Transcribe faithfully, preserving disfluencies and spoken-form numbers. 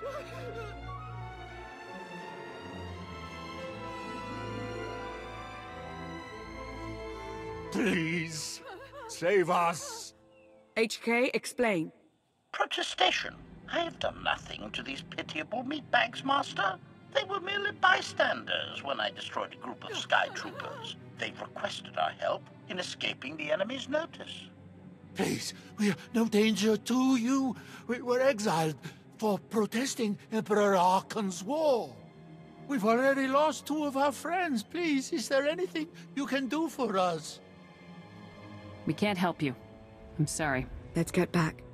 Please, save us. H K, explain. Protestation. I have done nothing to these pitiable meatbags, Master. They were merely bystanders when I destroyed a group of sky troopers. They've requested our help in escaping the enemy's notice. Please, we are no danger to you. We were exiled for protesting Emperor Archon's war. We've already lost two of our friends. Please, is there anything you can do for us? We can't help you. I'm sorry. Let's get back.